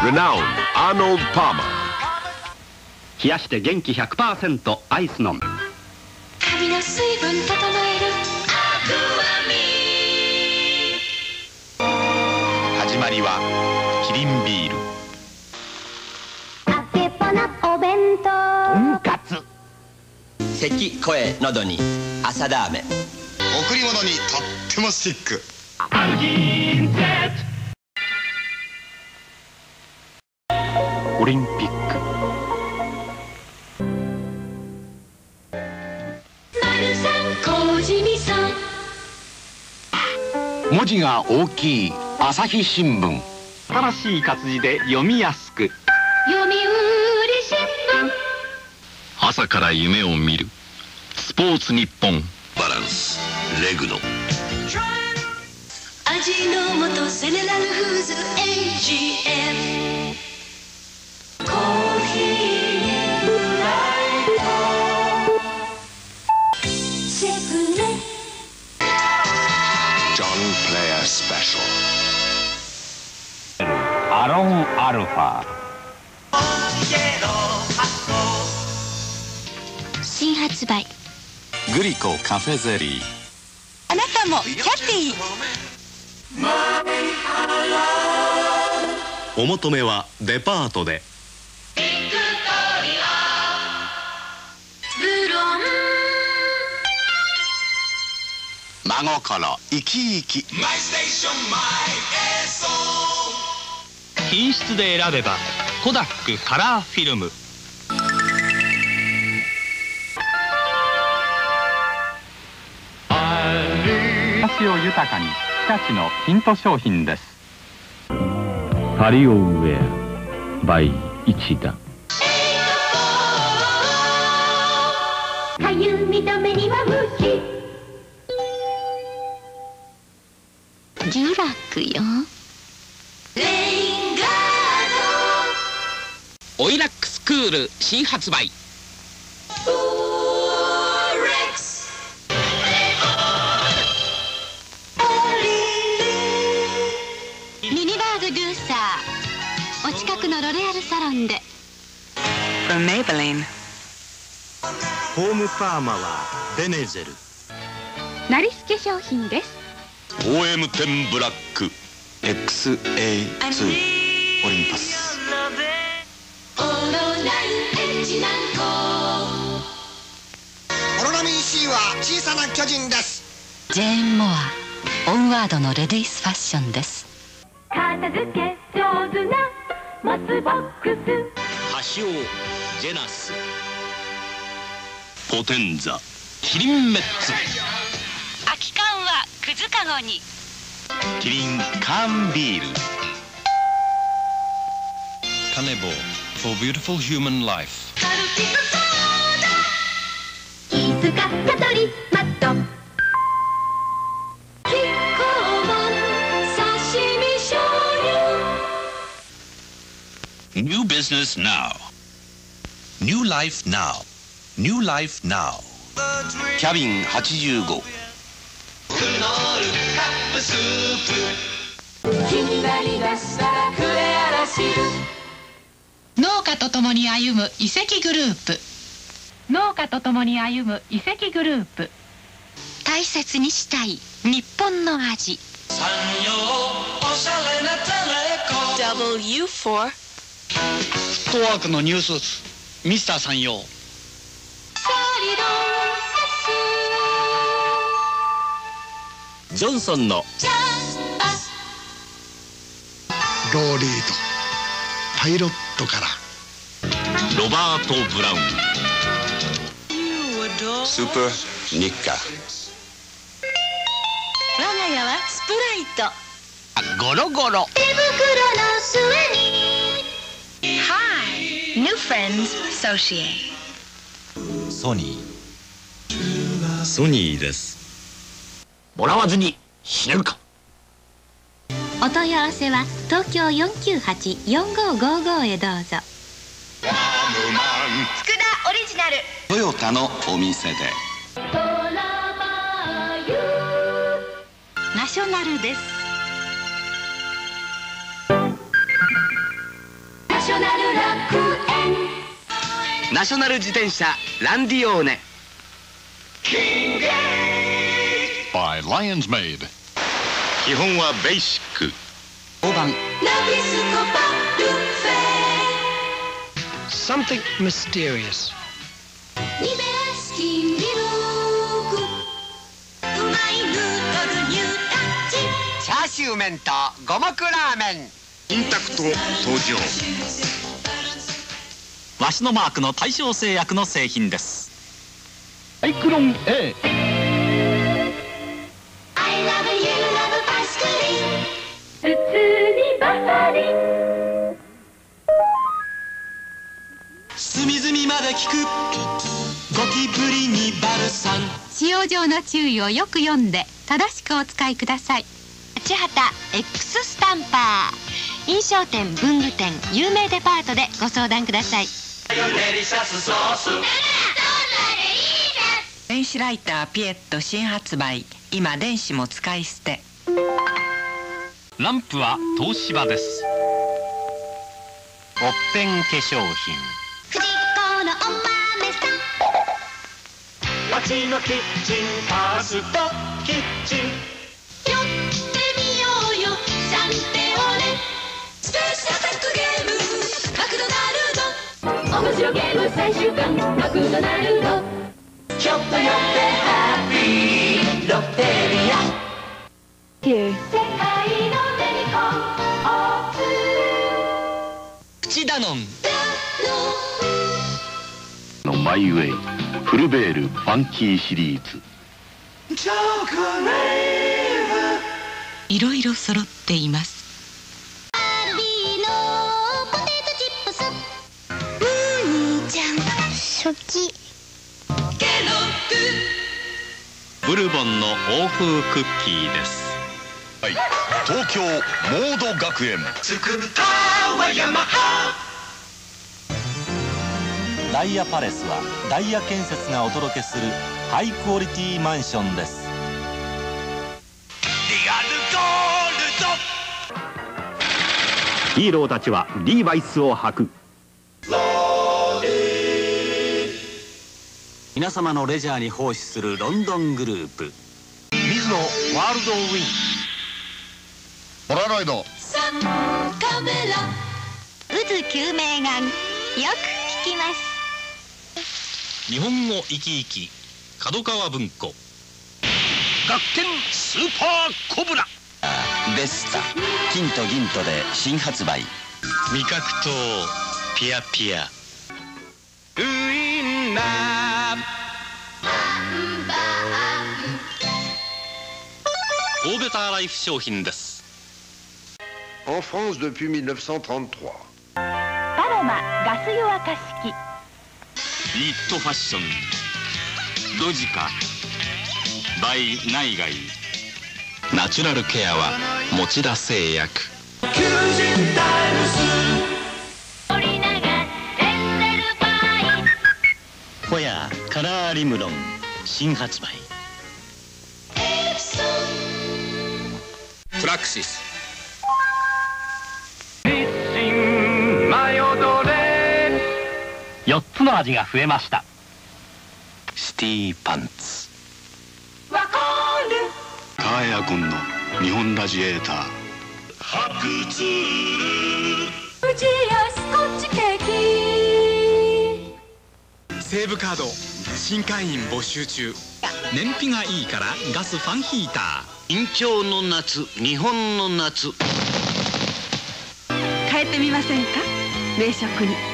Renowned Arnold Palmer。 冷やして元気 100% アイスノン。 髪の水分整えるアクアミ始まりはキリンビール。 あけぼのお弁当、 とんかつ。 咳声喉に朝ダーメ。 贈り物にとってもスティック。 オリンピック。文字が大きい朝日新聞。新しい活字で読みやすく。 読売新聞。 朝から夢を見るスポーツニッポン。 バランスレグノ。 味の素セネラルフーズ AGM。 コーヒーブライトシェフレ。 ジョンプレイヤースペシャル。 アロンアルファ。 新発売。 グリコカフェゼリー。 あなたもキャティ。 お求めはデパートで。 ブロン。 真心生き生き。 品質で選べばコダックカラーフィルム。 暮らしを豊かに日立のヒント商品です。パリオウェア by 一田。 かゆみ止めには虫。 デュラックよ。レインガーオイラックスクール新発売。 ド。オーレックス。ミニバーグドゥーサー。お近くのロレアルサロンで。 From Maybelline。 ホームパーマはベネゼル。 ナリス化粧品です。 OM10 ブラック。 XA2 オリンパス。 オロナインエッジナンコ。 オロナミン C は小さな巨人です。 ジェーン・モア。オンワードのレディースファッションです。 片付け上手なモスボックス。 カシオジェナス。 ポテンザ。 キリンメッツ。 空き缶はくずかごに。 キリンカーンビール。 カネボウ for beautiful human life。 カルピスソーダ。 飯塚サトリマット。 キッコーマン刺身醤油。 New business now. New life now. New life now. キャビン85。 ひんやりがしたらクレアラシル。 農家とともに歩む遺跡グループ。農家とともに歩む遺跡グループ。 大切にしたい日本の味。W4。 フットワークのニュースーツミスター山陽。 サリドジョンソンのジャスパス。 ローリードパイロットから。 ロバート・ブラウン。 スーパーニッカ。 我が家はスプライト。 ゴロゴロ。 手袋の末に。 Hi, new friends associate。 ソニー。ソニーです。 もらわずに死ねるか。 お問い合わせは東京 498-4555 へどうぞ。 佃オリジナル。 トヨタのお店で。 トラバユ。 ナショナルです。 ナショナル楽園。 ナショナル自転車ランディオーネ。 by Lions Made。 基本はベーシック。 大判。 ナビスコパルフェ。 Something mysterious。 リベラスキンミルク。うまいヌードルニュータッチ。 チャーシュー麺と五目ラーメン。 インタクト登場。 わしのマークの大正製薬の製品です。 サイクロン A。 I love you love バスクリン。 普通にバファリン。 隅々まで効くゴキブリにバルサン。 使用上の注意をよく読んで正しくお使いください。 八幡 X スタンパー。印象店、文具店、有名デパートでご相談ください。 電子ライターピエット新発売。今電子も使い捨て。 ランプは東芝です。おっぺん化粧品。 藤子のお豆さん。 街のキッチンファーストキッチン。 寄ってみようよサンテオレ。スペースアタックゲームマクドナルド。面白ゲーム最終巻マクドナルド。ちょっと寄ってハッピーロッテリア。世界のメリコンオープン。 プチダノン。 のマイウェイフルベールファンキーシリーズ。 いろいろ揃っています。 アルビーのポテトチップス。ムーニーちゃん好き。ケロッブルボンの欧風クッキーです。 はい、東京モード学園。 作ったはヤマハ。 ダイヤパレスはダイヤ建設がお届けするハイクオリティマンションです。 リアルゴールド。 ヒーローたちはリーバイスを履く。 皆様のレジャーに奉仕するロンドングループ。 水野ワールドウィン。ポラロイド。 サンカメラ。 渦救命眼。よく聞きます。 日本語生き生き角川文庫。 学研スーパーコブラ。 ベスタ金と銀とで新発売。 味覚糖ピアピア。 ウインナー。 大ベターライフ商品です。 En France depuis 1933。 パロマガス湯沸かし器。 ニットファッションロジカ by 内外。 ナチュラルケアは持田製薬。 求人タイムス。織永エンゼルパイ。 ホヤカラーリムロン新発売。 エプソン。 プラクシス。 4つの味が増えました。 シティパンツ。 わかる。 カーエアコンの日本ラジエーター。白鶴。 富士屋スコッチケーキ。 セーブカード新会員募集中。 燃費がいいからガスファンヒーター。 隠居の夏日本の夏。 変えてみませんか名食に。